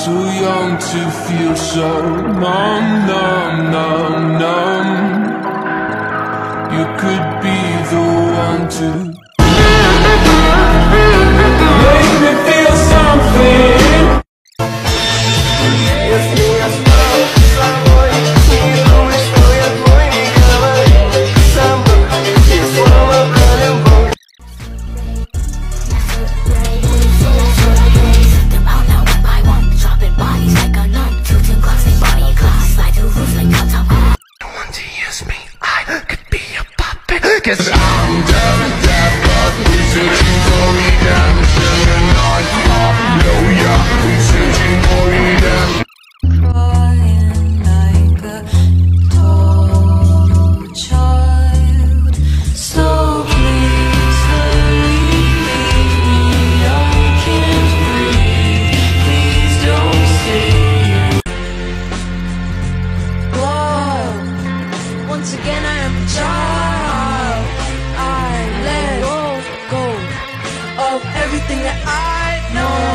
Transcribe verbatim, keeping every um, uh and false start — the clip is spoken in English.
too young to feel so numb, numb, numb, numb. You could be the one to make me feel something. Cause I'm deaf, deaf, but we're searching for redemption. And non-stop, no, yeah, we're searching for redemption. Crying like a tall child. So please leave me, I can't breathe. Please don't stay. Whoa, once again I am a child. Everything that I know.